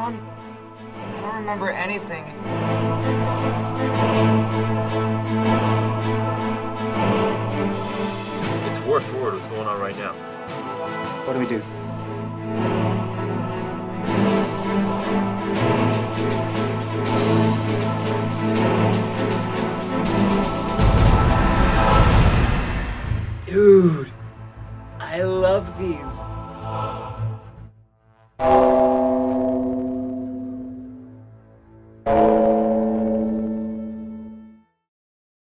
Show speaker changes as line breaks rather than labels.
don't remember anything.
It's worse word what's going on right now.
What do we do? Dude, I love these.